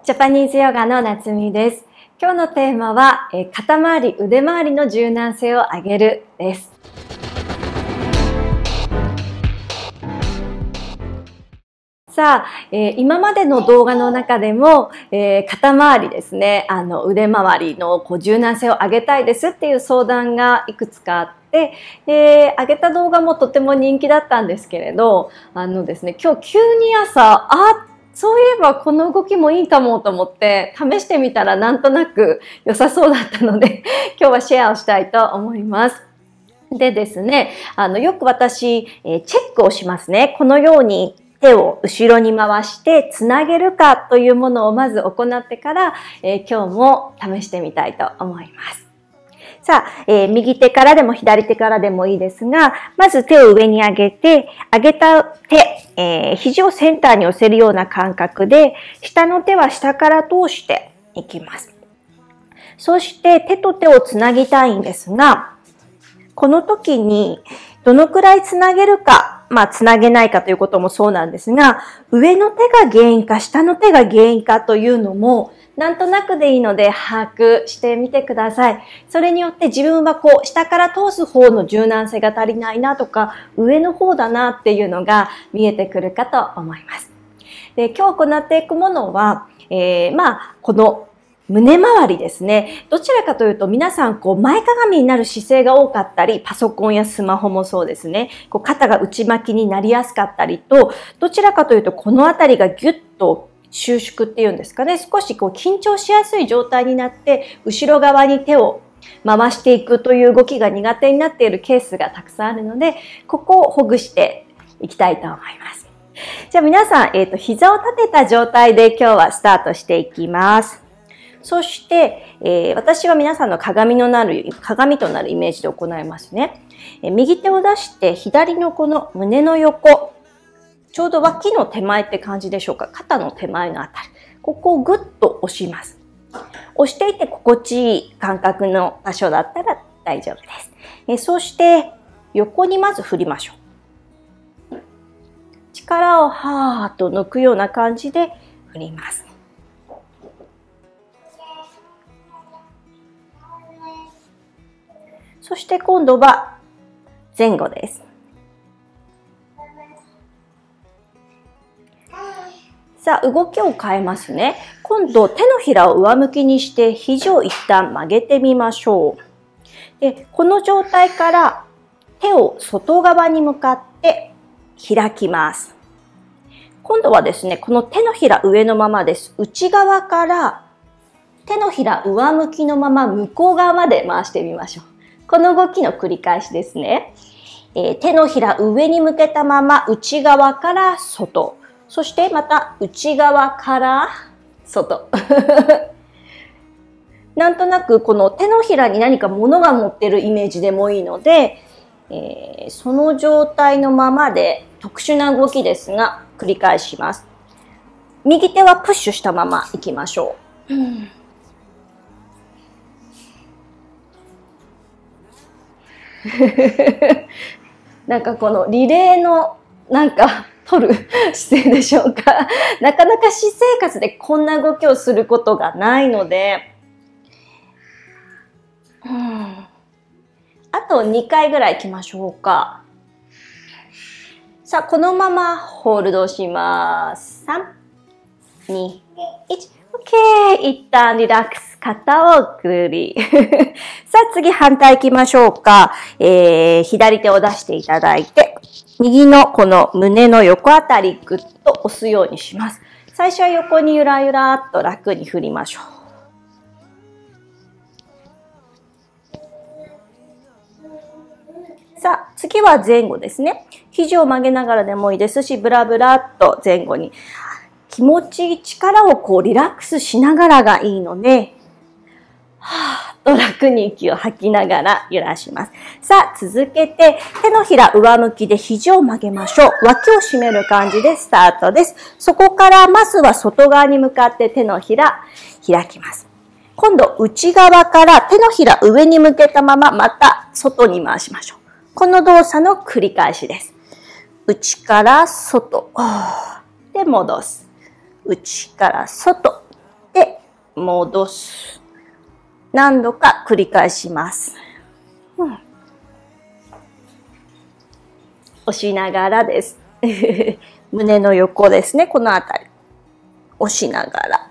ジャパニーズヨガの夏美です。今日のテーマは、肩周り、腕周りの柔軟性を上げるです。さあ、今までの動画の中でも、肩周りですね、腕周りの柔軟性を上げたいですっていう相談がいくつかあって、上げた動画もとても人気だったんですけれど、ですね、今日急に朝、そういえばこの動きもいいかもと思って試してみたらなんとなく良さそうだったので今日はシェアをしたいと思います。でですね、よく私、チェックをしますね。このように手を後ろに回してつなげるかというものをまず行ってから、今日も試してみたいと思います。さあ、右手からでも左手からでもいいですが、まず手を上に上げて、上げた手、肘をセンターに寄せるような感覚で、下の手は下から通していきます。そして手と手をつなぎたいんですが、この時にどのくらいつなげるか、つなげないかということもそうなんですが、上の手が原因か下の手が原因かというのも、なんとなくでいいので把握してみてください。それによって自分は下から通す方の柔軟性が足りないなとか、上の方だなっていうのが見えてくるかと思います。で、今日行っていくものは、この胸周りですね。どちらかというと皆さん前かがみになる姿勢が多かったり、パソコンやスマホもそうですね。肩が内巻きになりやすかったりと、どちらかというとこのあたりがギュッと収縮っていうんですかね。少し緊張しやすい状態になって、後ろ側に手を回していくという動きが苦手になっているケースがたくさんあるので、ここをほぐしていきたいと思います。じゃあ皆さん、膝を立てた状態で今日はスタートしていきます。そして、私は皆さんの鏡となるイメージで行いますね。右手を出して左のこの胸の横、ちょうど脇の手前って感じでしょうか。肩の手前のあたり。ここをぐっと押します。押していて心地いい感覚の場所だったら大丈夫です。そして横にまず振りましょう。力をはーっと抜くような感じで振ります。そして今度は前後です。さあ、動きを変えますね。今度手のひらを上向きにして肘を一旦曲げてみましょう。で、この状態から手を外側に向かって開きます。今度はですね、この手のひら上のままです。内側から手のひら上向きのまま向こう側まで回してみましょう。この動きの繰り返しですね。手のひら上に向けたまま内側から外。そしてまた内側から外。なんとなくこの手のひらに何か物が持っているイメージでもいいので、その状態のままで特殊な動きですが繰り返します。右手はプッシュしたままいきましょう。なんかこのリレーの取る姿勢でしょうか。なかなか私生活でこんな動きをすることがないので、あと2回ぐらい行きましょうか。さあ、このままホールドします。3、2、1。OK。一旦リラックス。肩をぐり。さあ、次反対行きましょうか。左手を出していただいて、右のこの胸の横あたりぐっと押すようにします。最初は横にゆらゆらっと楽に振りましょう。さあ、次は前後ですね。肘を曲げながらでもいいですし、ブラブラっと前後に。気持ちいい力をリラックスしながらがいいので、はーっと楽に息を吐きながら揺らします。さあ、続けて手のひら上向きで肘を曲げましょう。脇を締める感じでスタートです。そこからまずは外側に向かって手のひら開きます。今度内側から手のひら上に向けたまままた外に回しましょう。この動作の繰り返しです。内から外。で、戻す。内から外。 戻す。何度か繰り返します。押しながらです。胸の横ですね、このあたり。押しながら。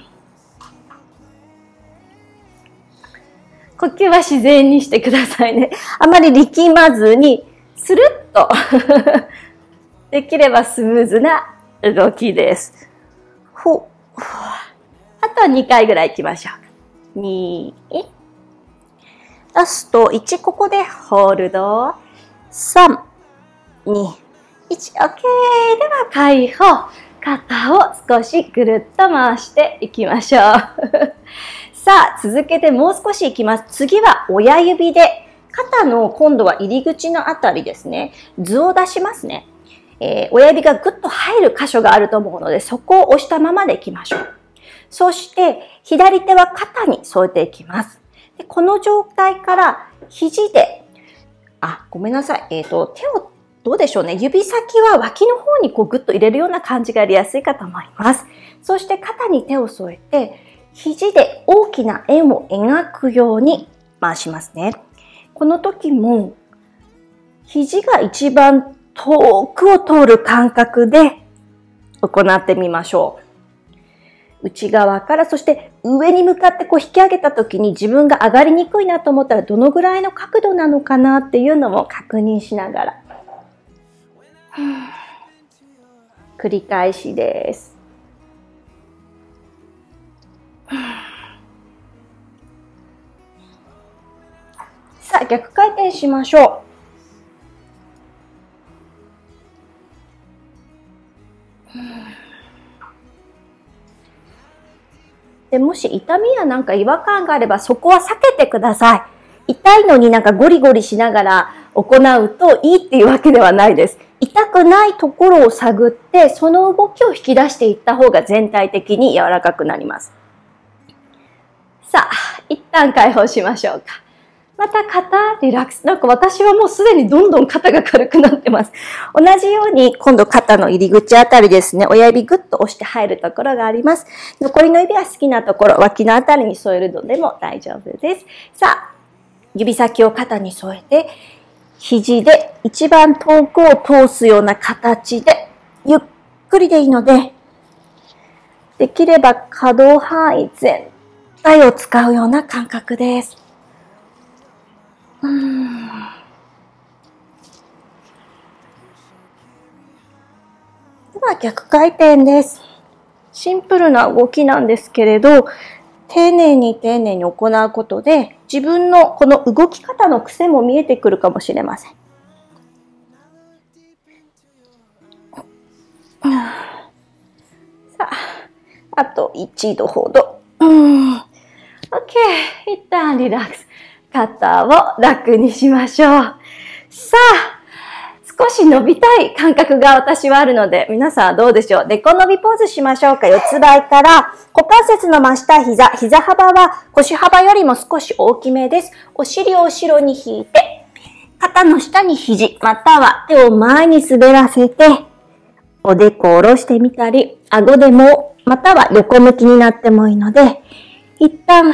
呼吸は自然にしてくださいね。あまり力まずに、スルッとできればスムーズな動きです。あとは2回ぐらい行きましょう。2、ラスト1、ここでホールド。3、2、1、OK。では解放。肩を少しぐるっと回していきましょう。さあ、続けてもう少しいきます。次は親指で、肩の今度は入り口のあたりですね。図を出しますね。親指がぐっと入る箇所があると思うので、そこを押したままでいきましょう。そして、左手は肩に添えていきます。でこの状態から肘で、ごめんなさい。手をどうでしょうね。指先は脇の方にこうグッと入れるような感じがやりやすいかと思います。そして肩に手を添えて、肘で大きな円を描くように回しますね。この時も、肘が一番遠くを通る感覚で行ってみましょう。内側から、そして上に向かってこう引き上げた時に自分が上がりにくいなと思ったらどのぐらいの角度なのかなっていうのも確認しながら。繰り返しです。さあ、逆回転しましょう。でもし痛みやなんか違和感があればそこは避けてください。痛いのになんかゴリゴリしながら行うといいっていうわけではないです。痛くないところを探ってその動きを引き出していった方が全体的に柔らかくなります。さあ、一旦解放しましょうか。また肩リラックス。なんか私はもうすでにどんどん肩が軽くなってます。同じように今度肩の入り口あたりですね。親指ぐっと押して入るところがあります。残りの指は好きなところ、脇のあたりに添えるのでも大丈夫です。さあ、指先を肩に添えて、肘で一番遠くを通すような形で、ゆっくりでいいので、できれば可動範囲全体を使うような感覚です。では逆回転です。シンプルな動きなんですけれど、丁寧に丁寧に行うことで、自分のこの動き方の癖も見えてくるかもしれません。さあ、あと1度ほど。OK。一旦リラックス。肩を楽にしましょう。さあ、少し伸びたい感覚が私はあるので、皆さんはどうでしょう。猫伸びポーズしましょうか。四つ倍から股関節の真下膝、膝幅は腰幅よりも少し大きめです。お尻を後ろに引いて、肩の下に肘、または手を前に滑らせて、おでこを下ろしてみたり、顎でも、または横向きになってもいいので、一旦、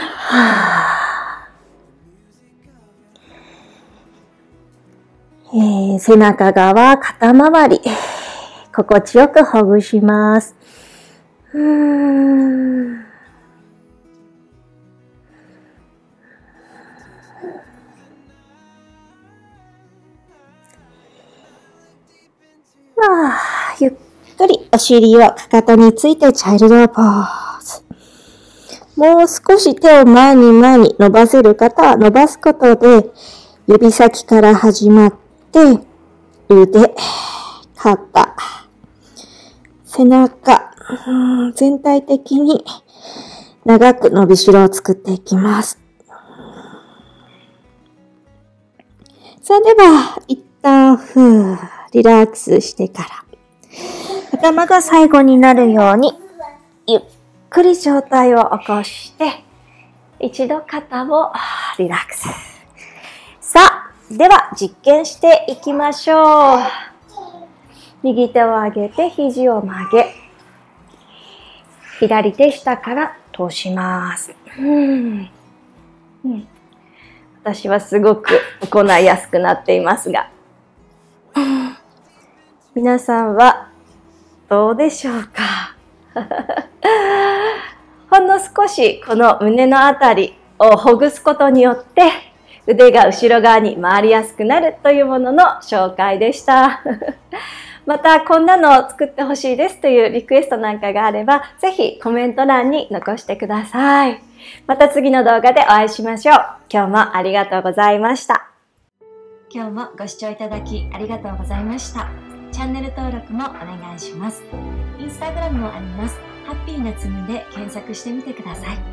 背中側、肩周り、心地よくほぐします。ゆっくりお尻をかかとについてチャイルドポーズ。もう少し手を前に前に伸ばせる方は伸ばすことで、指先から始まって、腕、肩、背中、全体的に長く伸びしろを作っていきます。さあでは、一旦リラックスしてから、頭が最後になるように、ゆっくり上体を起こして、一度肩をリラックス。さあ、では実験していきましょう。右手を上げて肘を曲げ、左手下から通します。私はすごく行いやすくなっていますが、皆さんはどうでしょうか。ほんの少しこの胸のあたりをほぐすことによって腕が後ろ側に回りやすくなるというものの紹介でした。またこんなのを作ってほしいですというリクエストなんかがあれば、ぜひコメント欄に残してください。また次の動画でお会いしましょう。今日もありがとうございました。今日もご視聴いただきありがとうございました。チャンネル登録もお願いします。インスタグラムもあります。ハッピーなつむで検索してみてください。